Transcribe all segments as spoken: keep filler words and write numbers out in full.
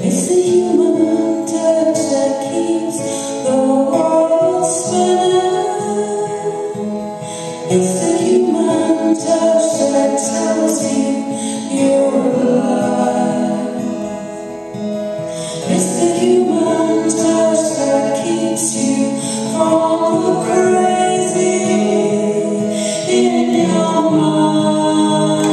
It's the human touch that keeps the world spinning. It's the human touch that tells you you're alive. It's the human touch that keeps you from the crazy in your mind.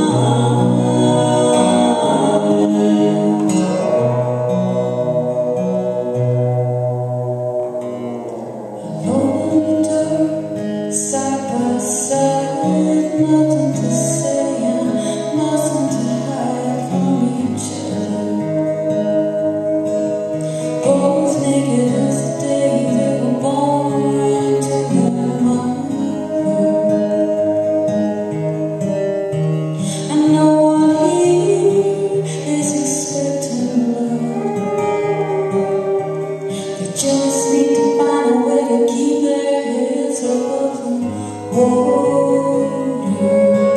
Alone in the dark, side by side, nothing to say and nothing to hide from each other. Both naked as the day they were born to their mother. And no one here is expecting love. They just need to find a way to keep their heads above the water.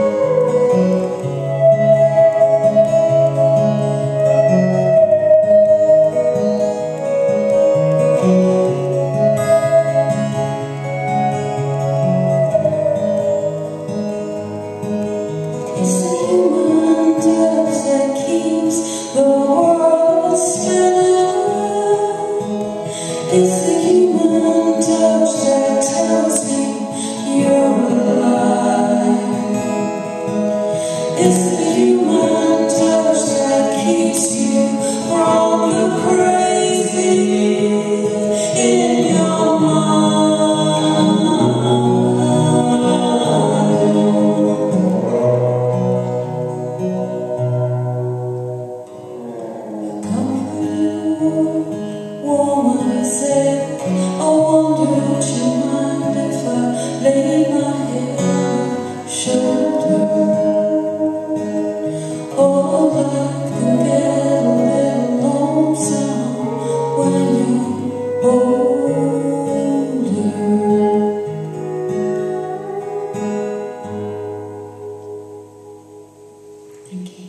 It's the human touch that keeps the world spinning. It's the human touch that tells you you're alive. It's the human touch that keeps you from the crazy in your mind. Woman, I said, I wonder would you mind if I lay my head on your shoulder? Oh, I can get a little lonesome when you're older. Thank you.